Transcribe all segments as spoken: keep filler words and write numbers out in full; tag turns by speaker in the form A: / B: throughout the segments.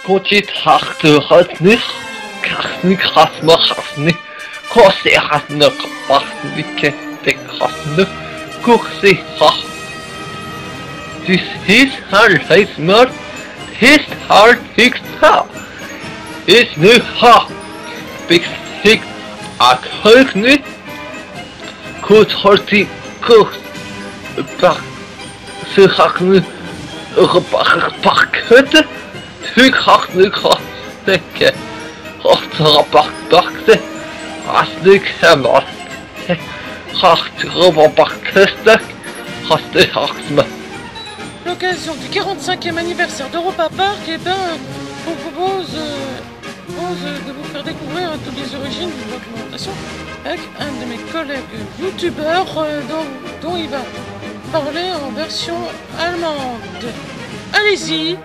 A: Kontje harte ratni, krasni krasma krasni, kosse rasne krasni kette krasne, kursi ha. Dus his hal heis mer, his hal hix ha. Is nu ha. Bix hix ak heug nu. Kut horti kurs. Pak. Ze gak nu. Gepak pak hutte. Hug hak nu kastekke. Hot pak bakte. As nu kemat. Hakt roba bakkestek. Haste haksme.
B: L'occasion du quarante-cinquième anniversaire d'Europa Park, eh ben, on vous propose, euh, propose de vous faire découvrir toutes les origines de la documentation avec un de mes collègues youtubeurs euh, dont, dont il va parler en version allemande. Allez-y.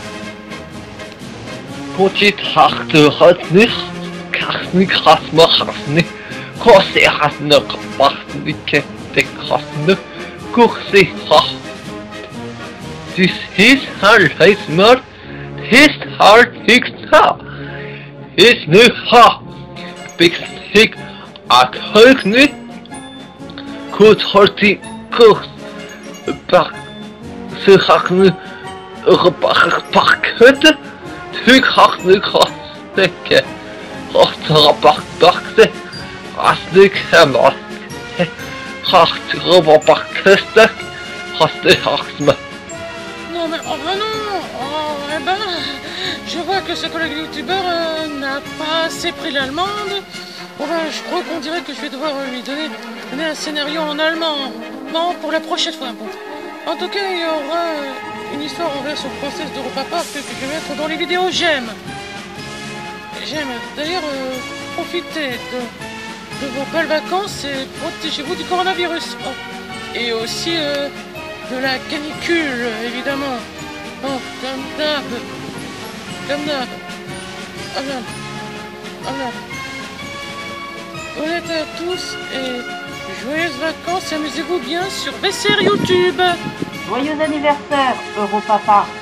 A: Kontje harte ratni, krasni krasma krasni, kosse rasne krasni kette krasne, kursi ha. Dus his hal heis mer, his hal hix ha. Is nu ha. Bix hix ak heug nu. Kut horti kurs. Pak. Ze gak nu. Gepak pak hutte. Hug hak nu kastekke. Hot pak bakte. As nu kemat. Hakt roba bakkestek. Haste haksme.
B: Non mais oh bah non, oh, eh ben, je vois que ce collègue youtubeur euh, n'a pas assez pris l'allemande. Bon ben, je crois qu'on dirait que je vais devoir euh, lui donner, donner un scénario en allemand. Non, pour la prochaine fois. Bon. En tout cas, il y aura euh, une histoire en version française d'Europa Park que je vais mettre dans les vidéos j'aime. J'aime. D'ailleurs, euh, profitez de, de vos belles vacances et protégez-vous du coronavirus. Oh. Et aussi... Euh, de la canicule, évidemment. Oh, comme d'hab. Comme d'hab. Ah bien. Ah bien. Bonne été à tous et joyeuses vacances et amusez-vous bien sur V C R YouTube.
C: Joyeux anniversaire, Europa Park.